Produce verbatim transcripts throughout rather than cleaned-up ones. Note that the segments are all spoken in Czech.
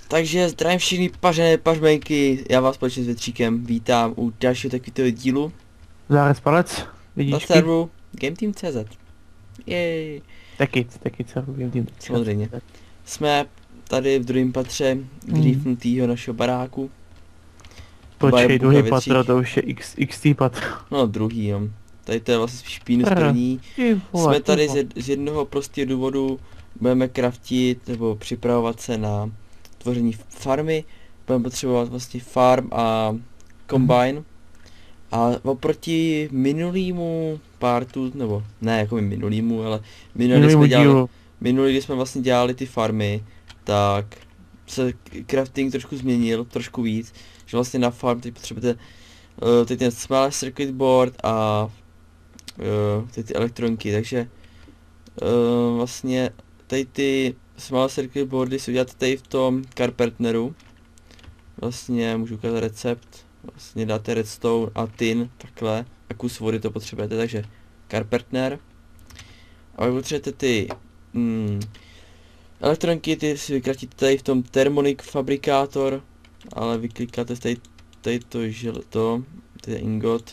Takže zdravím všechny pařené pařmenky, já vás společně s Větříkem vítám u dalšího takového dílu Zárez palec, na vidíčky. serveru GameTeam tečka cé zet. Jej, Taky, taky co vidím. samozřejmě. Jsme tady v druhém patře Hmm. grýfnutýho našeho baráku. Počkej, Bajabuka druhý Větřík. patro, to už je X, XT patro. No druhý, jo. Tady to je vlastně spíš pínus Aha. první. Ty vole, Jsme ty tady vole. z, jed, z jednoho prostého důvodu, budeme craftit nebo připravovat se na tvoření farmy. Budeme potřebovat vlastně farm a combine. A oproti minulýmu partu, nebo ne jako minulýmu, ale minulý, Minulýmu jsme dělali, dílu. minulý, kdy jsme vlastně dělali ty farmy, tak se crafting trošku změnil, trošku víc, že vlastně na farm teď potřebujete uh, teď ten smaller circuit board a uh, teď ty elektronky, takže uh, vlastně tady ty smaller circuit boardy si uděláte tady v tom Carpentneru. Vlastně můžu ukázat recept. Vlastně dáte redstone a tin, takhle, a kus vody to potřebujete, takže Carpentner. A vy potřebujete ty mm, elektronky, ty si vykratíte tady v tom Thermonic Fabrikátor, ale vyklikáte tady, tady to želeto, tady je ingot.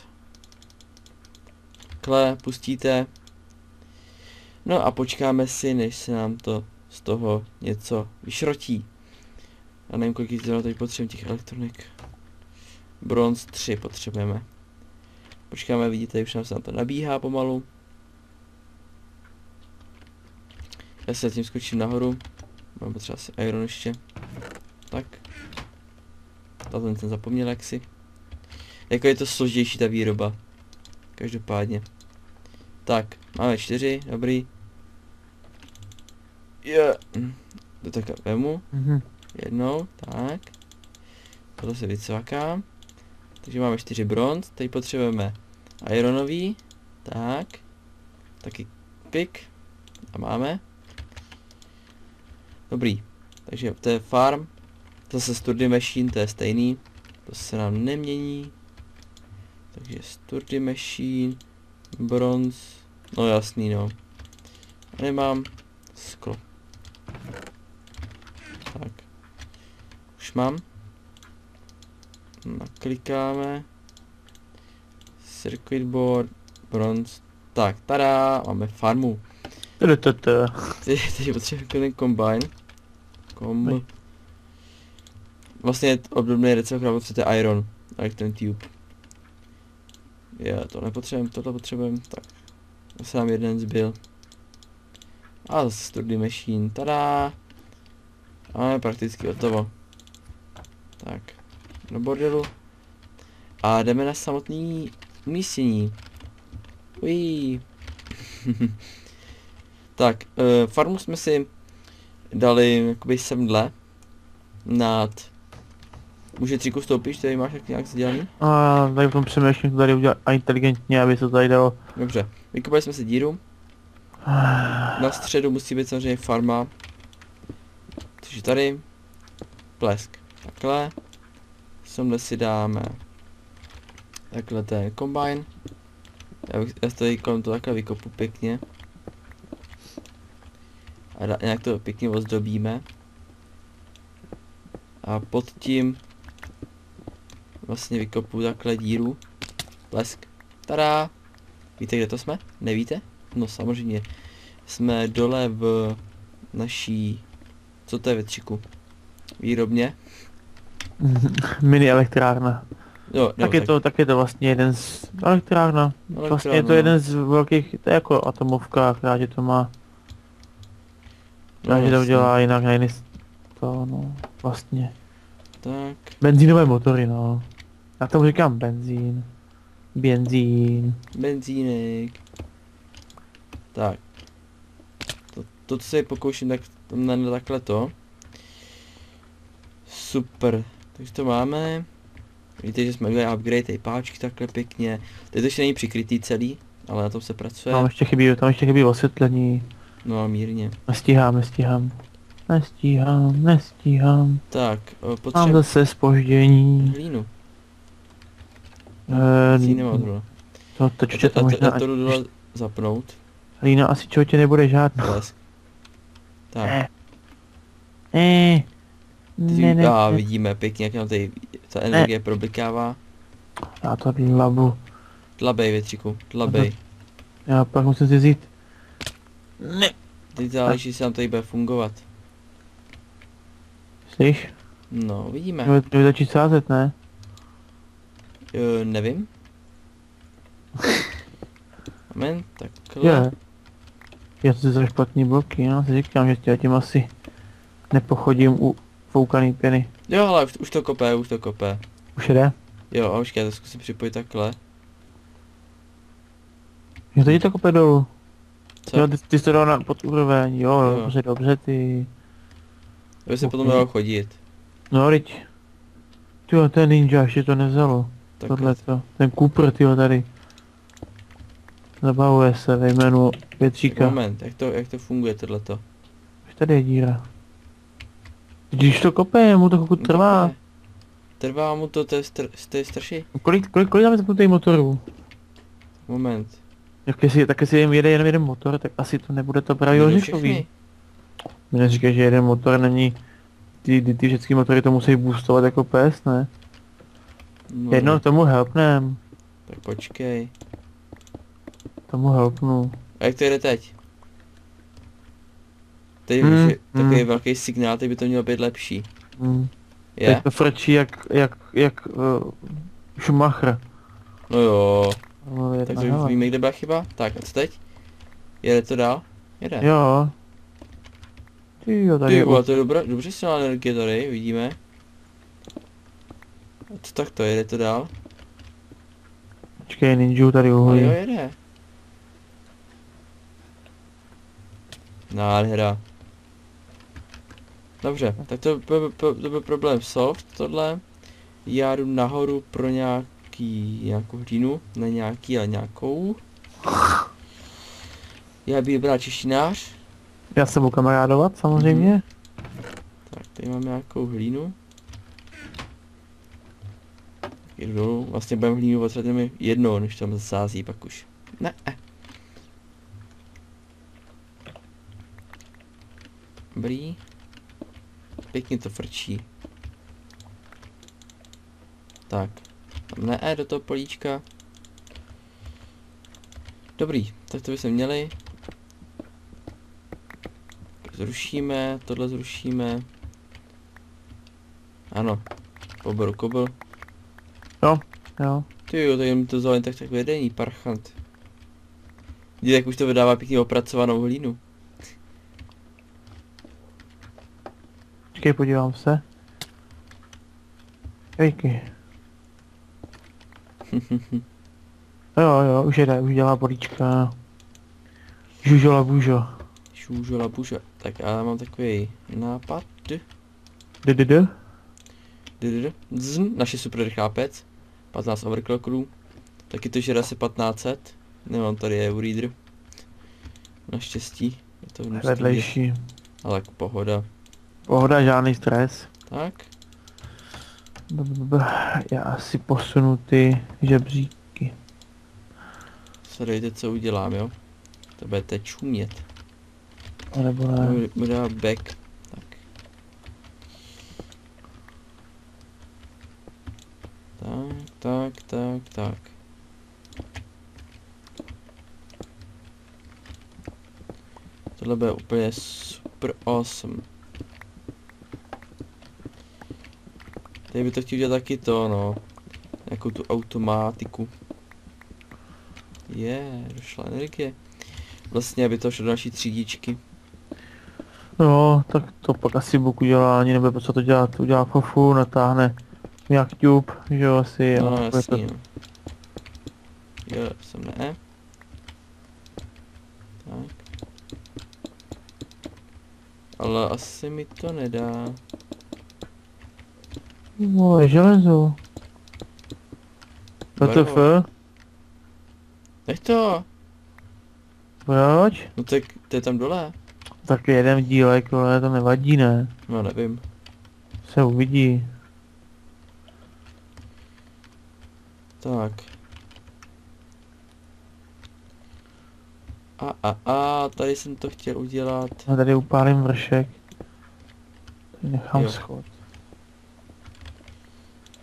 Takhle, pustíte. No a počkáme si, než se nám to z toho něco vyšrotí. A nevím, kolik zrovna tady potřebujeme těch elektronik. Bronz tři potřebujeme. Počkáme, vidíte, už nám se na to nabíhá pomalu. Já se zatím skočím nahoru. Mám potřeba asi iron ještě. Tak. To ten jsem zapomněl jaksi. Jako je to složitější ta výroba. Každopádně. Tak, máme čtyři, dobrý. Je. To takhle vemu. Mhm. Jednou, tak. Tohle se vycvakám. Takže máme čtyři bronz, teď potřebujeme ironový, tak, taky pik, a máme. Dobrý, takže to je farm, zase sturdy machine, to je stejný, to se nám nemění. Takže sturdy machine, bronz, no jasný no. A nemám sklo. Tak, už mám. Naklikáme. Circuit board, bronze. Tak, tada, máme farmu. Tadadada. Teď, teď potřebujeme ten combine. Kom. Oj. Vlastně je obdobný recept, který potřebujete iron. Electron tube. Je, to nepotřebujeme, tohle potřebujeme, tak. Zase nám jeden zbyl. A zase sturdy machine, tada. A máme prakticky hotovo. Tak, do bordelu. A jdeme na samotný umístění. Ují. Tak, uh, farmu jsme si dali jakoby semdle nad... Může Tříku stoupíš, tady máš tak nějak sdělaný? A tady v tom přemýšlím to tady udělat a inteligentně, aby se to tady dalo. Dobře, vykopali jsme si díru. Na středu musí být samozřejmě farma. Takže tady. Plesk. Takhle. Semhle si dáme takhle ten combine. Já, bych, já tady kolem to takhle vykopu pěkně. A da, nějak to pěkně ozdobíme. A pod tím vlastně vykopu takhle díru. Plesk. Tada! Víte, kde to jsme? Nevíte? No samozřejmě. Jsme dole v naší... Co to je, Větříku? Výrobně? Mini elektrárna. Jo, Tak je to, tak je to vlastně jeden z elektrárna. Vlastně je to no. jeden z velkých, to je jako atomovka, která že to má. No, Takže to jasně. udělá jinak na jiný s- to no, vlastně. Tak, Benzínové motory, no. Já tomu říkám benzín. Benzín. benzínek. Tak. To, to co se pokouším, tak na, na takhle to. Super. Takže to máme. Víte, že jsme udělali upgrade, tady páčky takhle pěkně. Teď to ještě není přikrytý celý, ale na tom se pracuje. Tam ještě chybí, tam ještě chybí osvětlení. No a mírně. Nestíhám, nestíhám. Nestíhám, nestíhám. Tak, eh, Mám potřebuji zase spoždění. hlínu. Eh, Hlínu nemám zrovna. To, to Já čoče to, to já to, možná, já to jdu dole zapnout. Lína asi čoče nebude žádná. Blesk. Tak. Ne. Ne. Ne, ne, a ne. vidíme pěkně, jak nám tady ta energie problikává. Já to dlabu. Dlabej, větříku, dlabej. Já pak musím si vzít. Ne. Teď záleží, jestli nám tady bude fungovat. Slyš? No, vidíme. Měl začít sázet, ne? Jo, nevím. Moment, takhle. Je. Já to za špatný bloky, no, si říkám, že tě tím asi nepochodím u foukaný pěny. Jo, ale už, už to kopé, už to kopé. Už jde? Jo, a počkej, já to zkusím připojit takhle. Jo, teď to kope dolů. Co? Jo, ty, ty jsi to dal na, pod úroveň, jo, Jo. dobře, dobře, ty. Aby se Ok. potom dalo chodit. No, teď. Tyjo, ten ninja, ještě to nevzalo. Takhle. Tohleto. Ten Cooper, tyjo, tady. Zabavuje se ve jménu Větříka. Moment, jak to, jak to funguje tohleto? Už tady je díra. Když to kope, mu to chvilku trvá. Kopé. Trvá mu to, to je, str, to je starší? Kolik, kolik, kolik máme zapnutých motorů? Moment. Jak jestli, tak jestli jim jede jen jeden motor, tak asi to nebude to právě Jdou ořechový. všechny. My neříkají, že jeden motor není, ty, ty, ty všechny motory to musí boostovat jako pes, ne? No, Jednou tomu helpnem, tak počkej. tomu helpnu. A jak to jede teď? Teď Hmm, už je takový hmm. velký signál, teď by to mělo být lepší. Hmm. Je? Teď to frčí jak, jak, jak uh, Schumacher. No jo. No, jedna, Tak to už hele. víme, kde byla chyba. Tak a co teď? Jede to dál? Jede. Jo. Ty jo, tady Ty je vole, u- to je dobrá, dobře silná energie tady, vidíme. A co tak to, jede to dál? Počkej, ninju tady A jo, uhlí. jede. Nádhera. Dobře, tak to byl, to byl problém soft, tohle. Já jdu nahoru pro nějaký, nějakou hlínu, ne nějaký, ale nějakou. Já bych vybral češtinář. Já se budu kamarádovat, samozřejmě. Tak, tady mám nějakou hlínu. Jdu dolů, vlastně budeme hlínu potřebujeme jednou, než tam zasází, pak už. Ne. Dobrý. Pěkně to frčí. Tak. Tam ne, do toho políčka. Dobrý, tak to bychom měli. Zrušíme, tohle zrušíme. Ano. Pobor kobl. Jo, jo. Ty jo, tady mi to vzal jen tak tak vedení, parchant. Vidíte, jak už to vydává pěkně opracovanou hlínu. Počkej, podívám se. Jejky. Jo, jo, už jede, už dělá bolíčka. Žužola bužo. Šůžola buža. Tak já mám takový nápad. Ddd. Zn, naše super rychlá pec. patnáct overclockerů. Taky to žere asi patnáct set. Nemám tady Euroreader. Naštěstí. Je to hnusný, Vedlejší. ale tak pohoda. Pohoda, žádný stres. Tak. Blablabla. Já asi posunu ty žebříky. Sledujte, co udělám, jo. To budete čumět. A nebo ne. Bude- Bude dát back. Tak. Tak, tak, tak, tak. Tohle bude úplně super awesome. Tady by to chtěl dělat taky to, no. Nějakou tu automatiku. Je, yeah, došla energie. Vlastně, aby to šlo do naší třídičky. No, tak to pak asi Bůh udělá, ani nebude potřeba to dělat. Udělá fofu, natáhne nějak tube, že jo, asi. No, a bude to- jasný, no. Jo, jsem ne. Tak. Ale asi mi to nedá. Vole, železo. W T F? Nech to! Proč? No tak to je tam dole. Tak jeden dílek, ale to nevadí, ne? No nevím. Se uvidí. Tak. A a a, tady jsem to chtěl udělat. A tady upálím vršek. Tady nechám Jo. schod.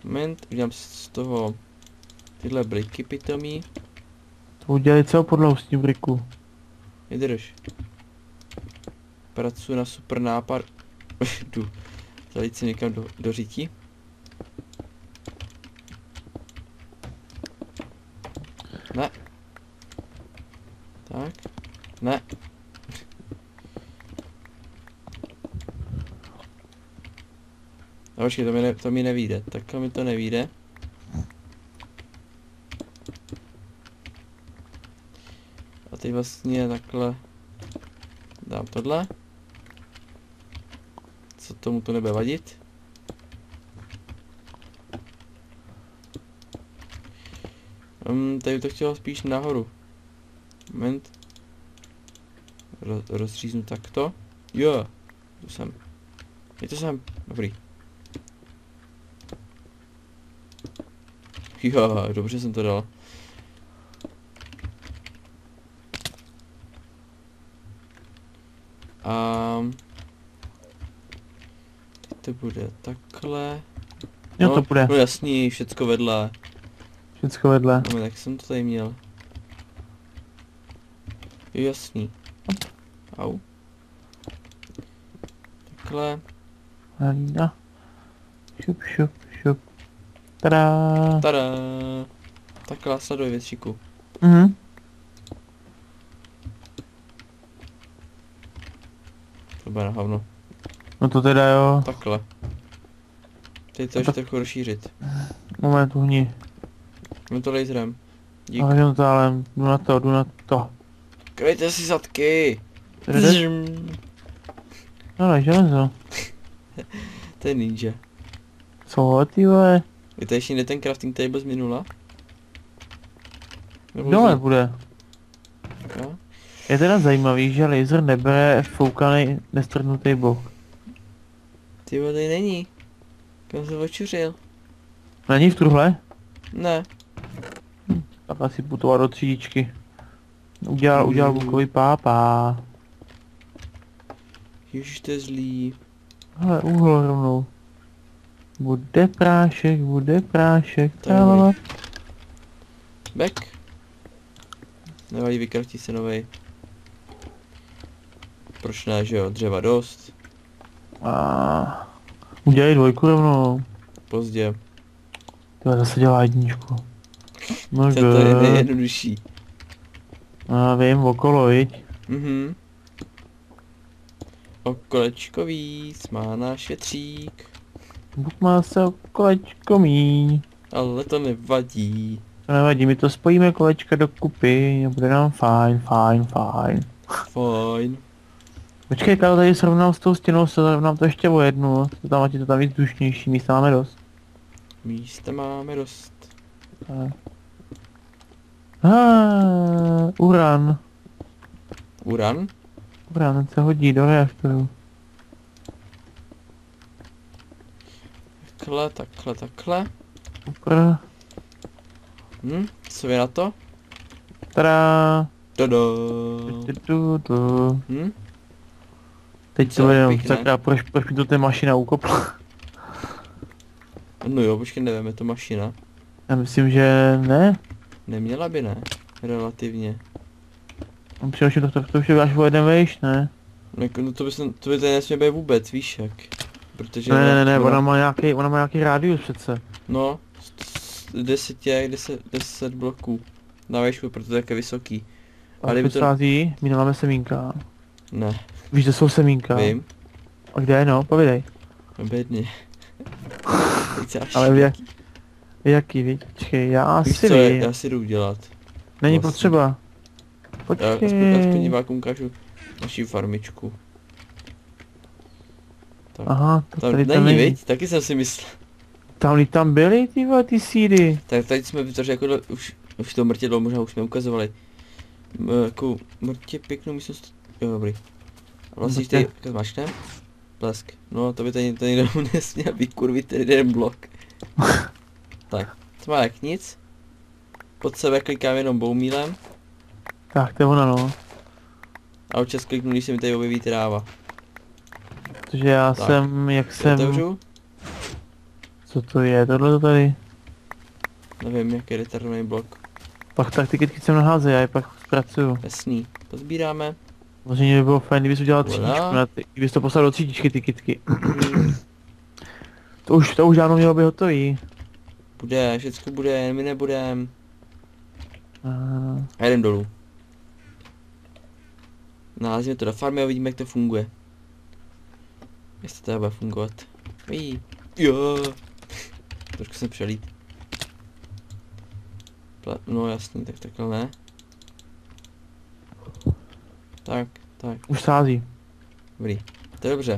Moment, udělám si z toho tyhle briky pitomí. To udělali celou podlahu s tím briku. Vydrž. Pracuji na super nápad. Jdu. Zalít si někam do, do řití. Ne. Tak. Ne. No počkej, to mi, ne, to mi nevíde. Takhle mi to nevíde. A teď vlastně takhle dám tohle. Co tomu to nebude vadit? Um, tady to chtělo spíš nahoru. Moment. Ro rozříznu takto. Jo, tu jsem. Je to sem, dobrý. Jo, dobře jsem to dal. A teď to bude takhle. Jo, No, to bude. no jasný, všecko vedle. Všecko vedle. No, tak jsem to tady měl. Jo, jasný. Au. Takhle. Halína. Šup, šup, šup. Tada. Tada. Takhle, sleduj většiku. Mhm. To bude na hovno. No to teda jo. Takhle. Teď to ještě trochu rozšířit. Moment, uhni. No to laserem. Dík. Horizontálem. Jdu na to, jdu na to. Kryjte si zadky. No ne, železo. To je ninja. Co ty vole? Je to ještě někde ten crafting table z minula? Nebo Dole z- bude. Jo? Je teda zajímavý, že laser nebere foukaný nestrhnutý blok. Ty vole, tady není. Kam se očuřil? Není v truhle? Ne. Tak asi putovat do třídičky. Udělal, udělal Mm. bukový pápa. Ježiš, to je zlý. Hele, úhol rovnou. Bude prášek, bude prášek, To je tralala. Back. Nevadí, vykraftí se novej. Proč ne, že jo? Dřeva dost. A udělej dvojku rovnou. Pozdě. Tyhle zase dělá jedničku. No To, to je go. nejjednodušší. A vím, okolo, viď? Mhm. Okolečko víc má náš větřík. Bůh má se o kolečko míň. Ale to nevadí. To nevadí, my to spojíme kolečka do kupy a bude nám fajn, fajn, fajn. Fajn. Počkej, Karlo, tady srovnal s tou stěnou, srovnám to ještě o jednu. To tam, ať je to tam víc dušnější, místa máme dost. Místa máme dost. Ah, uran. Uran? Uran, ten se hodí do reaktoru. Takhle, takhle, takhle. Super. Hm, co vy na to? Tada. Tada. Du, du, du. Hm? Teď Co, to jenom, pěkné. sakra, proč, proč mi to ta mašina ukopla? No jo, počkej, nevím, je to mašina. Já myslím, že ne. Neměla by, ne? Relativně. Přinejmenším to, to, to už je až o jeden vejš, ne? No, jako, no to by, se, to by tady nesměl být vůbec, víš jak. Protože... Ne, ne, ne, ne, ona- ona má nějaký, ona má nějaký rádius přece. No, deset je, deset, deset bloků. Na výšku, protože to je také vysoký. A Ale kdyby kdyby to- sází, my nemáme semínka. Ne, Víš, že jsou semínka. vím. A kde je, no, povídej. Bědně. Teď se až Ale v jak, v jaký, víš, počkej, já Víš asi co, vím. já si jdu udělat. Není vlastně. potřeba. Já aspoň, Počkej. aspoň divákům ukážu naši farmičku. Tak. Aha, to Tam tady není, to není. viď? Taky jsem si myslel. Tam, tam byly ty vole, ty sídy. Tak teď jsme vytvořili jako už, už to mrtědlo, možná už jsme ukazovali. M, jako mrtě pěknou místnost. Jo, dobrý. A vlastně když Mrtě. tady zmačknem. Blesk. No to by tady, tady jenom nesměl vykurvit ten jeden blok. Tak, to má jak nic. Pod sebe klikám jenom boumílem. Tak, to je ona, no. A občas kliknu, když se mi tady objeví tráva. Protože já Tak. jsem, jak jsem, Otevřu. Co to je, tohle to tady? Nevím, jaký je retardovaný blok. Pak tak ty kytky sem naházejí, já je pak zpracuju. Jasný. To sbíráme. Vlastně by bylo fajn, kdybys udělal Voilà. třídičku na ty, kdybys to poslal do třídičky ty kytky. To už, to už dávno mělo být hotový. Bude, všecko bude, jen my nebudem. Uh, A jdem dolů. Nalezíme to do farmy a uvidíme, jak to funguje. Jestli to bude fungovat. Jí. Jo. Trošku jsem přelít. Ple no jasný, tak takhle ne. Tak, tak, už sází. dobrý. To je dobře.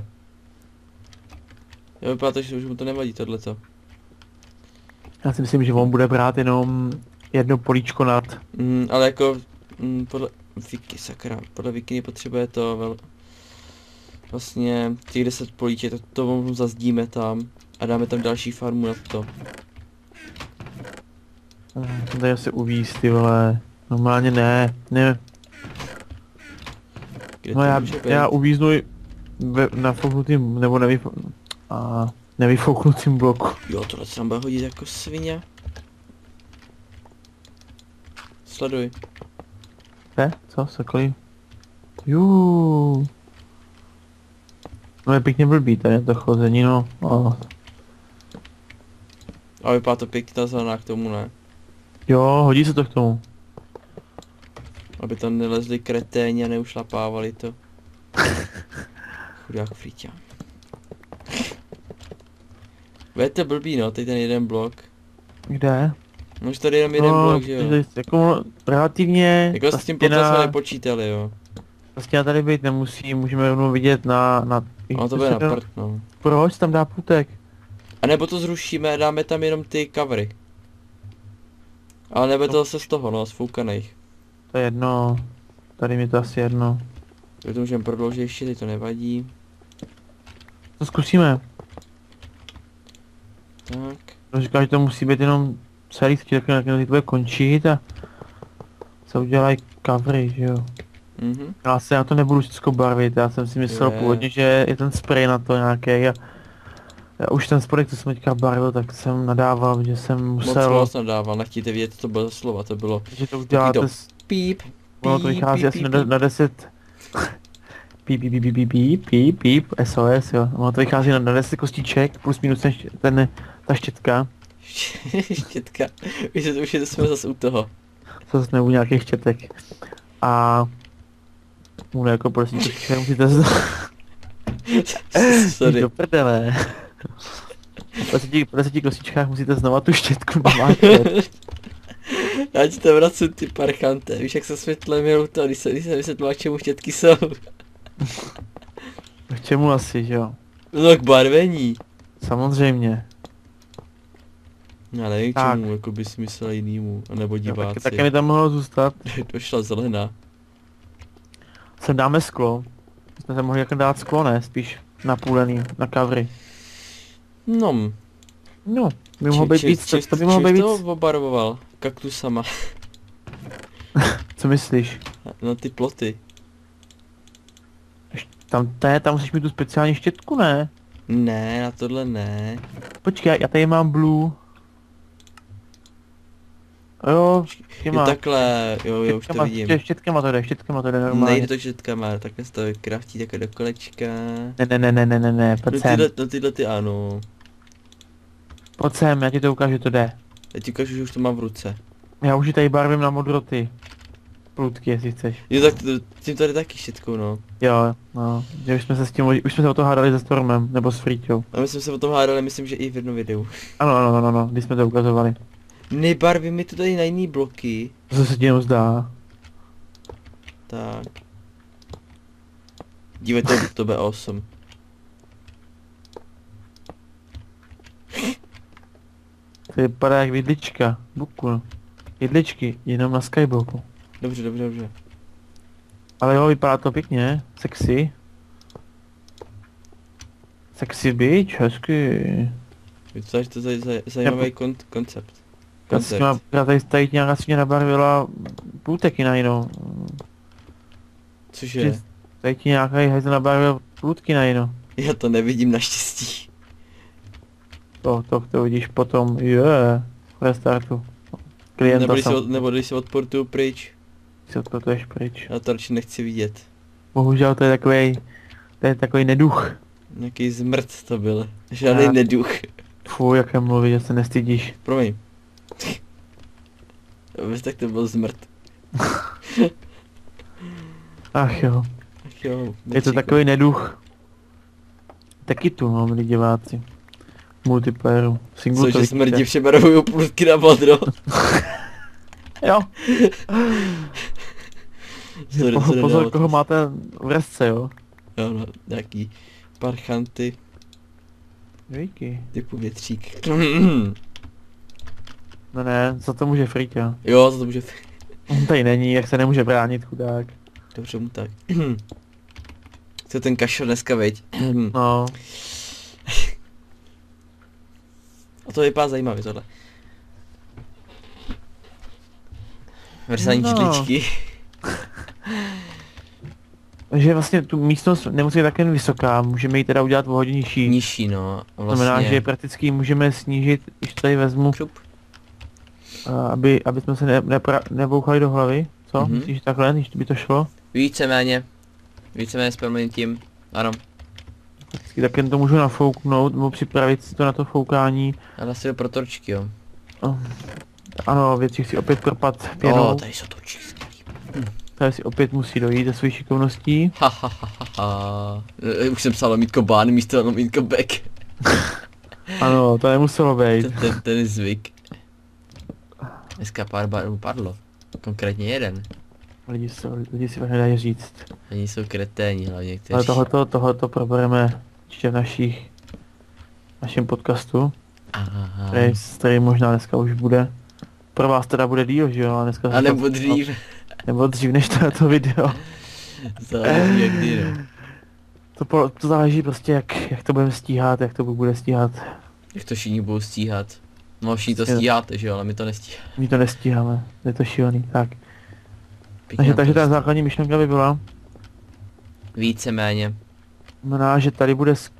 Já vypadá to, že už mu to nevadí tohleto. Já si myslím, že on bude brát jenom jedno políčko nad. Mm, ale jako, mm, podle Wiki, sakra, podle Wiki potřebuje to vel... Vlastně těch deset políček, to, to mu zazdíme tam a dáme tam další farmu na to. Hmm, tady asi uvíz, ty vole. Normálně ne, ne. Kde No to já, může být? já uvíznu ve, na fouknutým, nebo nevyfo... A nevyfouknutým bloku. Jo, tohle se nám bude hodit jako svině. Sleduj. Ne? Co? Sokolí? Juuu. No je pěkně blbý tady to chození, no. Oh. A vypadá to pěkně ta zelená k tomu, ne? Jo, hodí se to k tomu. Aby tam nelezli kreténi a neušlapávali to. Chudák frýťa. Bude to blbý, no, teď ten jeden blok. Kde? No už tady jenom jeden no, blok, že jo? Jako relativně... Jako ta s tím stěna- potom jsme nepočítali, jo. ta stěna tady být nemusí, můžeme rovnou vidět na... na Ono to bude na prd, no. Proč tam dá půtek? A nebo to zrušíme a dáme tam jenom ty covery. Ale nebude to zase z toho, no, z foukaných. To je jedno. Tady mi to asi jedno. Tak to můžeme prodloužit ještě, teď to nevadí. To zkusíme. Tak. To říká, že to musí být jenom celý tak to bude končit a se udělají covery, že jo. Mhm. Já se na to nebudu všechno barvit, já jsem si myslel Je. původně, že je ten spray na to nějaký a já už ten spodek, co jsem teďka barvil, tak jsem nadával, že jsem Moc musel, moc nadával, nechtějte vědět, co to bylo za slova, to bylo že to uděláte, to s- píp, ono to vychází asi na, na deset, píp, píp, píp, píp, píp, píp, píp, S O S, jo, ono to vychází na, na deset kostiček, plus minus ten, št- ten, ta štětka, štětka, už je, už je, jsme zase u toho. co zase nebo nějakých štětek, a no jako prostě to musíte znát. Sorry. Do prdele. Po deseti, po deseti kostičkách musíte znova tu štětku namáčet. Já ti to vracím, ty parchante, víš jak se světle milu to, když se, když se vysvětlila, k čemu štětky jsou. K čemu asi, že jo? No k barvení. Samozřejmě. Já nevím k Tak. čemu, jako by si myslel jinýmu, anebo Jo, diváci. taky, taky mi tam mohlo zůstat. Došla zelená. Sem dáme sklo. Jsme se mohli jako dát sklo, ne? Spíš napůlený, na covery. No, No, by mohlo být či- víc, či- to, to by mohlo být čím víc. to obarvoval? Kaktusama. Co myslíš? Na ty ploty. Tam, té, tam musíš mít tu speciální štětku, ne? Ne, na tohle ne. Počkej, já tady mám blue. Jo, Jo, štěma. takhle, jo, jo, už to Štětkama, vidím. ště- štětkama to jde, štětkama to jde normálně. Nejde to štětkama, takhle se to kraftí takhle do kolečka. Ne, ne, ne, ne, ne, ne, ne, No pojď sem. tyhle, no tyhle ty ano. Pojď sem, já ti to ukážu, že to jde. Já ti ukážu, že už to mám v ruce. Já už ji tady barvím na modro ty. Průtky, jestli chceš. Jo, tak to, tím tady taky štětkou, no. Jo, no, že už jsme se s tím, už jsme se o to hádali se Stormem, nebo s Friťou. A my jsme se o tom hádali, myslím, že i v jednom videu. Ano, ano, ano, ano, když jsme to ukazovali. Nebarví mi to tady na jiný bloky. Co se ti jenom zdá. Tak. Dívej, to, to bude osm. To vypadá jak vidlička, buku, no. Vidličky, jenom na skyboku. Dobře, dobře, dobře. Ale jo, vypadá to pěkně, sexy. Sexy bitch, hezky. Vypadá, že to je zaj, zajímavý kon, koncept. Já si má, já tady, tady nějaká svině nabarvila průteky na jinou. Cože? Že- Tady ti nějaký hajzl nabarvil průtky na jinou. Já to nevidím naštěstí. To, to, to vidíš potom, je, yeah, restartu. Klienta Nebo když, sam. se od, nebo když se odportuju pryč. Si odportuješ pryč. Já to radši nechci vidět. Bohužel to je takový, to je takový neduch. Nějaký zmrt to byl. Žádný Já- neduch. Fuj, jaké mluví, že se nestydíš. Promiň. Víš, tak to byl zmrt. Ach jo, Ach jo, je to nekříkej. takový neduch. Taky tu, no, milí diváci. Multiplayeru. Singlu Cože to smrdí vidíte. přebarvuju půlky na modro. Jo. Sorry, Po, to nedalo pozor, to. koho máte v resce, jo. Jo, no, nějaký parchanty Díky. typu větřík. No ne, za to může Frýťa. Jo, to může... On tady není, jak se nemůže bránit, chudák. Dobře mu tak. Co ten kašel dneska, veď? No, A to vypadá zajímavě tohle. Versání No. čidličky. že vlastně tu místnost nemusí být tak jen vysoká, můžeme ji teda udělat o hodně nižší. Nižší, no. To Vlastně... znamená, že prakticky můžeme snížit, když tady vezmu, Šup. a aby, aby jsme se ne, nepra, nebouchali do hlavy. Co? Mhm. Mm-hmm. Myslíš takhle, když by to šlo? Víceméně. Víceméně s proměnitím. Ano. Prakticky tak jen to můžu nafouknout, nebo připravit si to na to foukání. Ale asi do protorčky, jo. Ano, věci chci opět propat pěnou. O, tady jsou točky. Tady si opět musí dojít ze svojí šikovností. Ha, ha, ha, ha, ha. E, Už jsem psal lomítko bán místo lomítko back. Ano, to nemuselo být. Ten, ten, ten je zvyk. Dneska pár barů padlo. Konkrétně jeden. Lidi, se, lidi si nedají říct. Oni jsou kreténi hlavně, kteří... Ale tohoto, tohoto probereme ještě v našich, našem podcastu, Aha. který, který možná dneska už bude. Pro vás teda bude díl, že jo? A dneska A nebo dřív. Nebo dřív než to video. Záleží jak kdy, no. To, po, to záleží prostě jak, jak to budeme stíhat, jak to bude stíhat. Jak to všichni budou stíhat. No všichni to stíháte, že jo, ale my to nestíháme. My to nestíháme, je to šílený, tak. Takže, takže ta základní myšlenka by byla, Víceméně. znamená, že tady bude sk...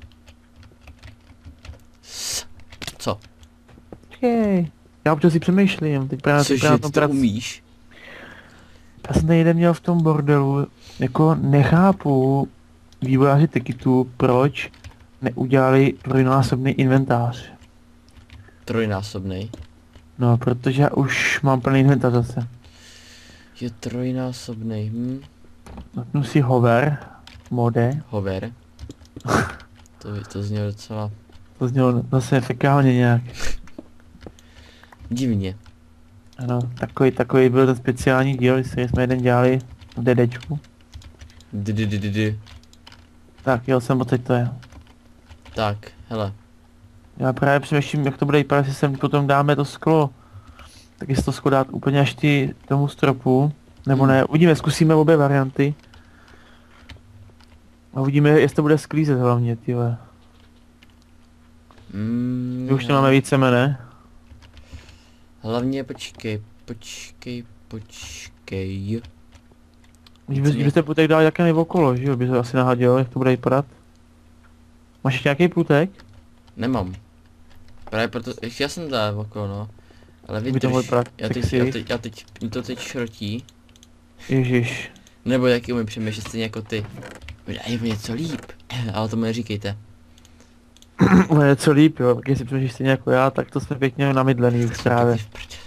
S... Co? Počkej. Já občas si přemýšlím, teď právě, teď Cože, právě ty na tom to prac... umíš? Já jsem tady jeden měl v tom bordelu, jako nechápu vývojáři ticketů, proč neudělali trojnásobný inventář. Trojnásobnej. No, protože já už mám plný inventář zase. Je trojnásobnej, hm. Napnu si hover, mode, Hover. To, to znělo docela to znělo zase fekálně nějak. divně. Ano, takový, takový byl ten speciální díl, který jsme jeden dělali v DDčku. D-d-d-d-d. Tak, jel jsem odsaď to je. Tak, hele. Já právě přemýšlím, jak to bude vypadat, jestli sem potom dáme to sklo. Tak jestli to sklo dát úplně až ty tomu stropu, nebo Hmm. ne, uvidíme, zkusíme obě varianty. A uvidíme, jestli to bude sklízet hlavně, tyhle. Mm, My už to máme více ne? Hlavně počkej, počkej, počkej. Když bys, byste půtek dali také okolo, že jo, by se asi nahadil, jak to bude vypadat. Máš ještě nějaký půtek? Nemám. Právě proto, já jsem dal okolo, no. Ale By to mohlo vydrž, vypadat já teď, sexy. já teď, já teď, mě to teď šrotí. Ježiš. Nebo jaký umím přemýšlet stejně jako ty. Udělej mi něco líp, ale tomu neříkejte. No je co líp, jo, tak jestli přemýšlíš stejně jako já, tak to jsme pěkně namydlený už právě. Ty v prdeli.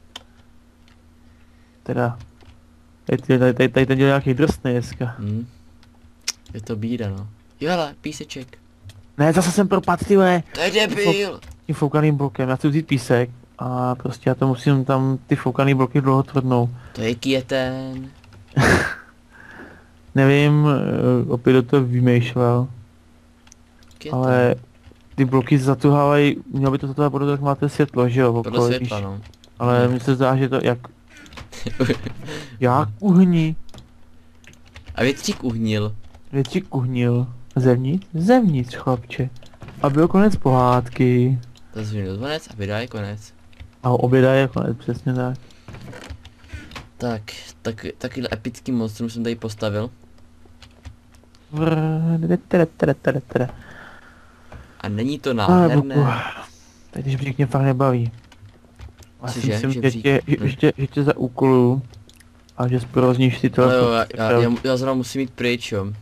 Teda. Tady, tady, tady, tady ten dělá nějaký drsný dneska. Hm. Je to bída, no. Jo, hele, píseček. Ne, zase jsem propadl, tyhle, To je debil. tím foukaným blokem, já chci vzít písek a prostě já to musím tam ty foukaný bloky dlouho tvrdnou. To jaký je ten? Nevím, eh, opět do toho vymýšlel, Jaký je ale ty bloky zatuhávají, mělo by to zatahovat podle toho, jak máte světlo, že jo, ten? okolo, Podle víš, světla, no. ale mně se zdá, že to jak, jak uhní, A větřík uhnil. většik uhnil, zevnitř, zevnitř chlapče, a byl konec pohádky, Zazvonil zvonec a vydá je konec. a oběda je konec, přesně tak. Tak, tak, takovýhle epický monstrum jsem tady postavil. Vrr, tada, tada, tada, tada. A není to Ale nádherné. boku. Teď žebřík mě fakt nebaví. Já si Cože, myslím, že žebřík? tě, že, Hm. že, tě, že tě za úkolu a že zprovozníš ty Ale jo, telefon. já, já, já, já zrovna musím jít pryč, jo.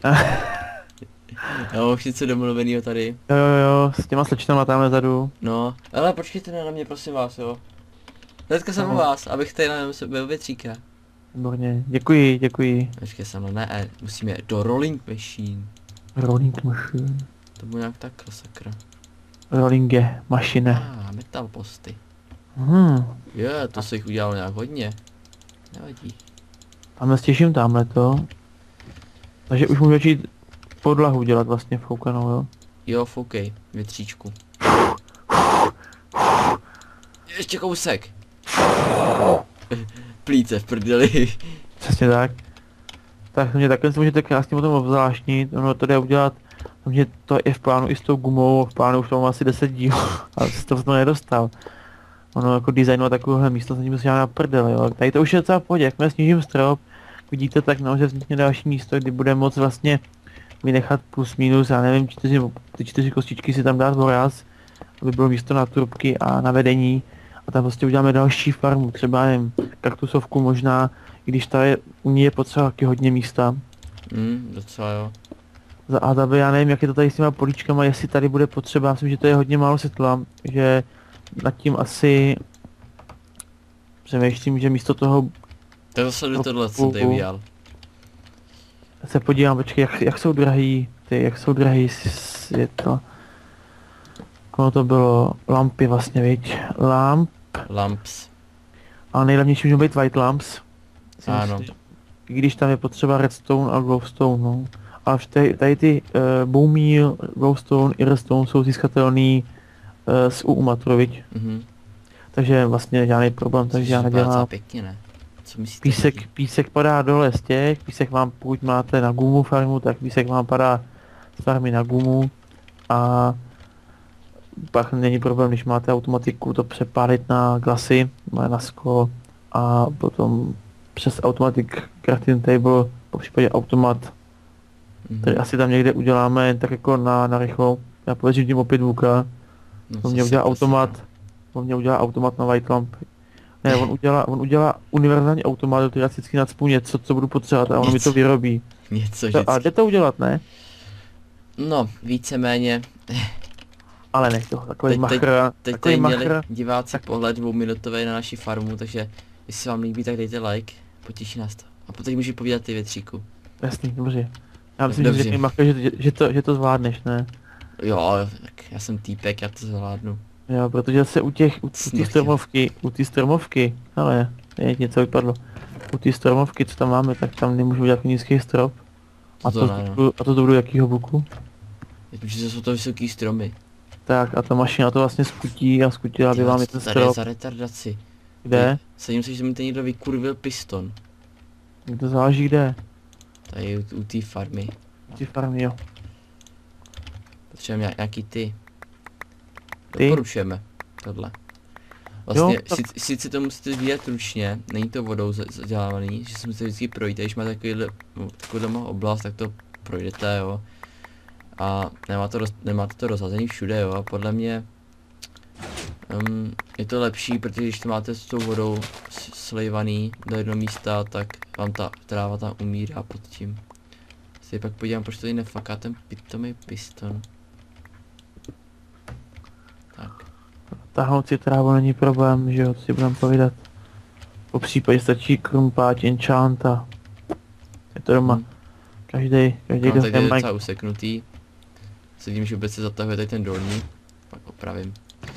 Já mám už něco domluvenýho tady. Jo, jo, jo, s těma slečnama tamhle vzadu. No, ale počkejte na mě, prosím vás, jo. Hnedka jsem u No. vás, abych tady na byl větříka. Výborně, děkuji, děkuji. Počkej, jsem ne, e, musíme do rolling machine. Rolling machine. To bude nějak tak, sakra. Rolling je mašine. Ah, metal posty. Hmm, Jo, to se jich udělalo nějak hodně. Nevadí. tamhle stěžím tamhle to. Takže už můžu začít podlahu dělat vlastně foukanou, jo. Jo, foukej, větříčku. Ještě kousek. Plíce v prdeli. Přesně tak. Tak mě takhle si můžete krásně potom obzvláštnit, ono to jde udělat, mě to je v plánu i s tou gumou, v plánu už to mám asi deset díl, ale se to nedostal. Ono jako designovat takovéhle místo se tím se na prdel, jo. Tady to už je docela v pohodě, jakmile snížím strop, vidíte, tak nahoře vznikne další místo, kdy bude moc vlastně vynechat plus minus, já nevím, čtyři, ty čtyři kostičky si tam dát voraz, aby bylo místo na trubky a na vedení. A tam prostě uděláme další farmu, třeba nevím, kaktusovku možná, i když tady u ní je potřeba taky hodně místa. Hmm, docela jo. Za A B, já nevím, jak je to tady s těma políčkama, jestli tady bude potřeba, myslím, že to je hodně málo světla, že nad tím asi přemýšlím, že místo toho Tak zase do tohle Trochu. jsem tady udělal. se podívám, počkej, jak, jak jsou drahý, ty, jak jsou drahý světla. Ono to bylo lampy vlastně, viď, lamp, Lamps. a nejlevnější můžou být white lamps. Si Ano. myslím, i když tam je potřeba redstone a glowstone, no. Ale v tady, tady ty uh, bone meal, glowstone i redstone jsou získatelný uh, z Umatru, viď? Mhm. Takže vlastně žádný problém, takže já Což vypadá docela nedělám. pěkně, ne? Co myslíte? Písek, lidi? písek padá dole z těch, písek vám, pokud máte na gumu farmu, tak písek vám padá z farmy na gumu a pak není problém, když máte automatiku, to přepálit na glasy, na sklo a potom přes automatic crafting table, po případě automat, Mhm. který asi tam někde uděláme jen tak jako na, na rychlo. Já pověřím tím opět Vuka, No, on mě zase udělá prostě, automat, on mě udělá automat na white lamp. Ne, on udělá, on udělá univerzální automat, který já vždycky nacpu něco, co budu potřebovat a on mi to vyrobí. no. Něco To, vždycky. a jde to udělat, ne? No, víceméně. Ale nech to, takový Teď- teď- machr, Teď takový tady měli machr. diváci pohled dvouminutový na naši farmu, takže jestli se vám líbí, tak dejte like, potěší nás to. A potom můžu povídat ty větříku. Jasný, dobře. Já myslím, Dobře. že řekni machr, že, že, že, to, že to zvládneš, ne? Jo, tak já jsem týpek, já to zvládnu. Jo, protože se u těch, u, u té Snochě. stromovky, u té stromovky, ale je něco vypadlo. U té stromovky, co tam máme, tak tam nemůžu udělat nízký strop. A To to, ne, no. to, a to budu jakýho buku? Protože jsou to vysoký stromy. Tak a ta mašina to vlastně skutí a skutila by Ty, vám co i ten to tady je strop. za retardaci. Kde? Sedím se, že mi ten někdo vykurvil piston. To záleží kde. Tady u, u té farmy. Ty farmy, jo. Potřebujeme nějak, nějaký ty. Ty? Doporučujeme tohle. Vlastně, Jo, tak- si, sice to musíte sbírat ručně, není to vodou za- zadělávaný, že si musíte vždycky projít, a když máte takovýhle, no, takovouhle oblast, tak to projdete, jo. A nemá to roz, nemáte to rozhazení všude, jo, a podle mě um, je to lepší, protože když to máte s tou vodou s- slejvaný do jednoho místa, tak vám ta tráva tam umírá pod tím. Si pak podívám, proč tady nefaká ten pitomý piston. Tak. Táhnout si trávu není problém, že jo, to si budeme povídat. Po případě stačí krumpáč, enchanta. Je to doma. Hm. Každý, každý, No, kdo tady je nemá. docela useknutý. Sedím, že vůbec se zatahuje tady ten dolní. Pak opravím.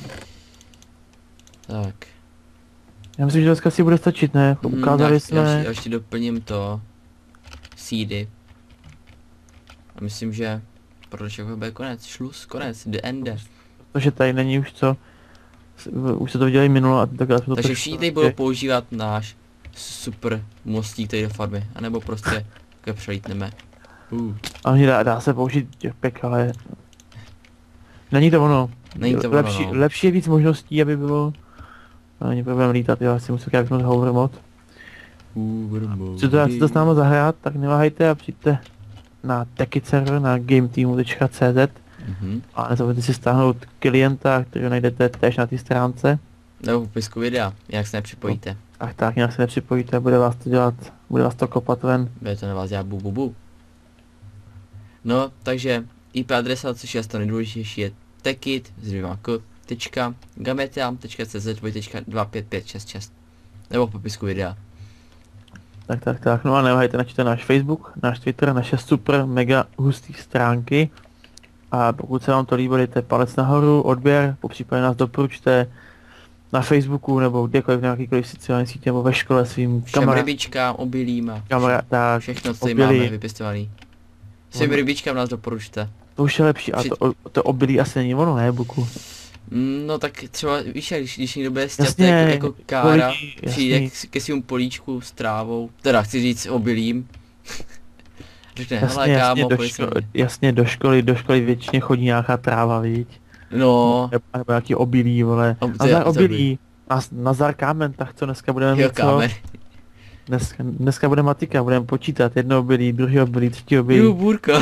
Tak. Já myslím, že dneska si bude stačit, ne? Mm, Ukázali já, jsme. Já, ještě- já ještě doplním to. Seedy. A myslím, že pro dnešek bude konec. Šluz, konec, the ende. Protože tady není už co. S- v- Už se to viděli minulo a takhle jsme to Takže trošku- všichni tady budou používat náš super mostík tady do farmy. A nebo prostě takhle přelítneme. Uh, A mě dá, dá se použít jetpack, ale... Není to ono. Není to ono, lepší, no. lepší je víc možností, aby bylo... A není problém lítat, já si musím kliknout hover mod. uh, Chci to, chcete s námi zahrát, tak neváhejte a přijďte na Techit server na gameteamu tečka cz. Mhm. A nezapomeňte si stáhnout klienta, který najdete též na té stránce. Nebo v popisku videa, jak se nepřipojíte. Ach tak, nějak se nepřipojíte, bude vás to dělat, bude vás to kopat ven. Bude to na vás dělat bu bu bu. No, takže I P adresa, což je asi to nejdůležitější, je tekit s dvěma k, tečka, gametam tečka cz dva pět pět šest šest. Nebo v popisku videa. Tak, tak, tak, no a neváhejte načítat náš Facebook, náš Twitter, naše super mega hustý stránky. A pokud se vám to líbí, dejte palec nahoru, odběr, popřípadě nás doporučte na Facebooku nebo kdekoliv na jakýkoliv sociální sítě nebo ve škole svým Všem kamarádům. rybičkám, obilím a Kamarádám, všechno, co tady obilí. máme vypěstovaný. Všem Ono- rybičkám nás doporučte. To už je lepší, a Při- to, to obilí asi není ono, ne, Buku? Mm, No tak třeba, víš, jak když, když někdo bude Jasně, stět jako, jako kára, polí, přijde jasný. k, ke svým políčku s trávou, teda chci říct obilím. Řekne, hele Jasně, jasně, kámo, do pojď ško- sem. jasně, do školy, do školy většině chodí nějaká tráva, viď? No, Nebo, nebo nějaký obilí, vole. Ob- to Nazar je- to obilí. Naz- Nazar kámen, tak co dneska budeme jo, mít, co? kámen. Dneska, dneska bude matika, budeme počítat jedno obilí, druhý obilí, třetí obilí. Jo, bůrka.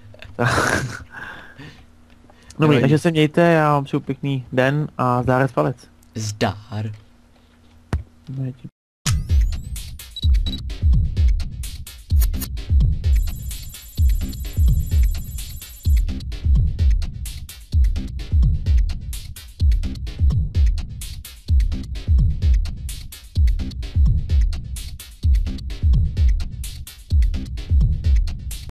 Dobrý, Nevadí. takže se mějte, já vám přeju pěkný den a zárez palec. Zdár. No, je ti